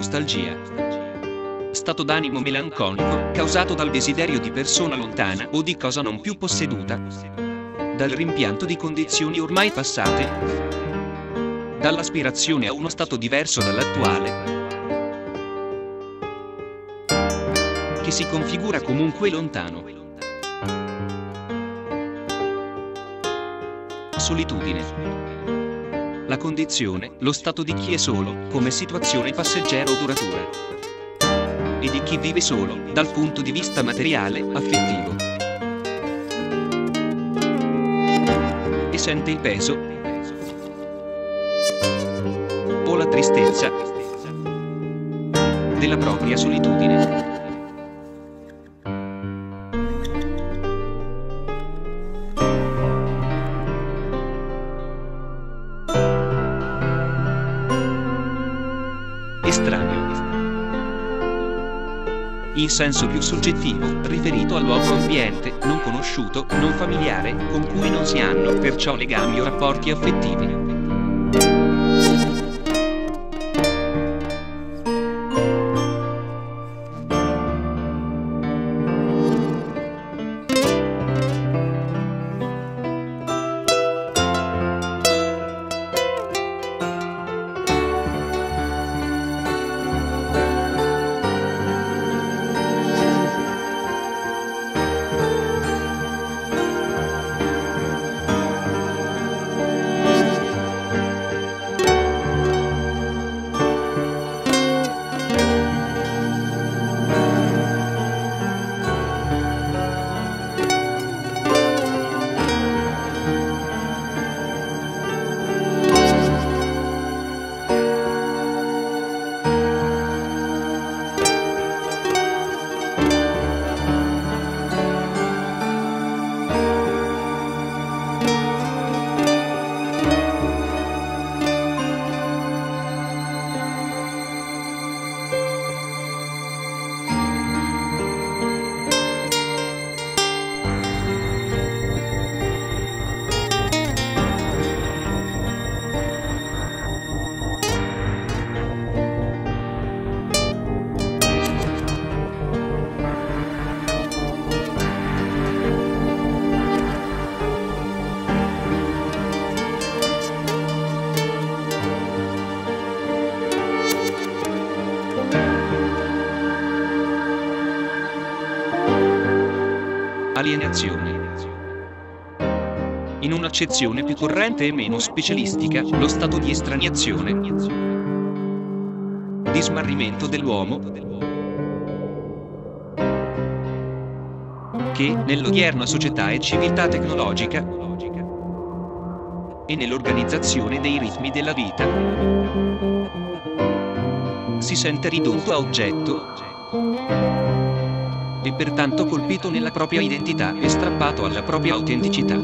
nostalgia. Stato d'animo melanconico, causato dal desiderio di persona lontana o di cosa non più posseduta. Dal rimpianto di condizioni ormai passate. Dall'aspirazione a uno stato diverso dall'attuale, che si configura comunque lontano. Solitudine. La condizione, lo stato di chi è solo, come situazione passeggera o duratura. E di chi vive solo, dal punto di vista materiale, affettivo. E sente il peso o la tristezza della propria solitudine. Estraneo. In senso più soggettivo, riferito al luogo ambiente, non conosciuto, non familiare, con cui non si hanno perciò legami o rapporti affettivi. Alienazione. In un'accezione più corrente e meno specialistica, lo stato di estraniazione, di smarrimento dell'uomo, che, nell'odierna società e civiltà tecnologica e nell'organizzazione dei ritmi della vita, si sente ridotto a oggetto e pertanto colpito nella propria identità e strappato alla propria autenticità.